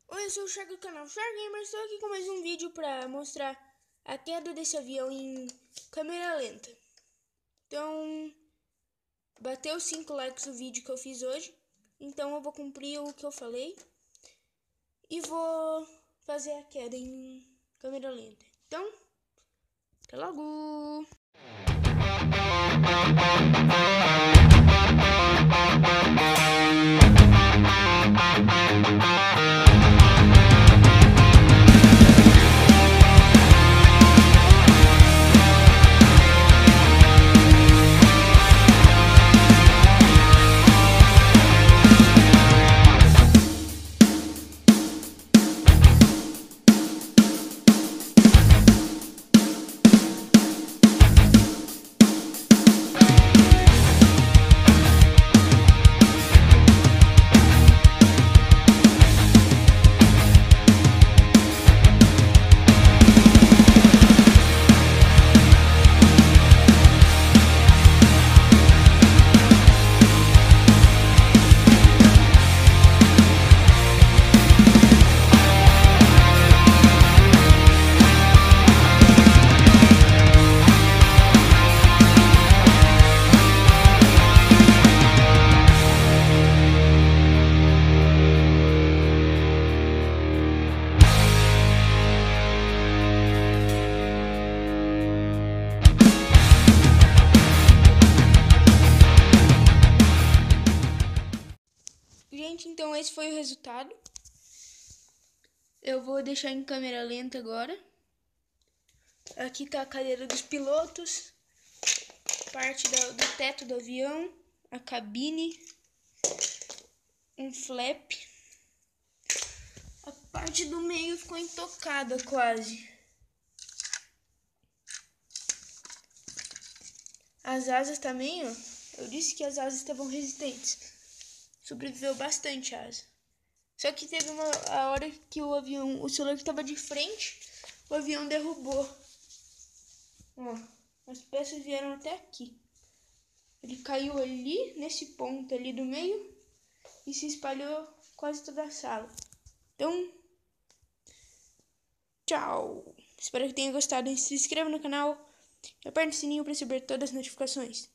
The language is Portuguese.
Oi, eu sou o Shark do canal Shark Gamer, estou aqui com mais um vídeo para mostrar a queda desse avião em câmera lenta. Então, bateu 5 likes o vídeo que eu fiz hoje, então eu vou cumprir o que eu falei e vou fazer a queda em câmera lenta. Então, até logo! Gente, então esse foi o resultado. Eu vou deixar em câmera lenta agora. Aqui tá a cadeira dos pilotos, parte do teto do avião, a cabine, um flap. A parte do meio ficou intocada quase. As asas também, ó. Eu disse que as asas estavam resistentes. Sobreviveu bastante a asa. Só que teve a hora que o celular que estava de frente, o avião derrubou. Ó, as peças vieram até aqui. Ele caiu ali, nesse ponto ali do meio, e se espalhou quase toda a sala. Então, tchau. Espero que tenha gostado. Se inscreva no canal e aperte o sininho para receber todas as notificações.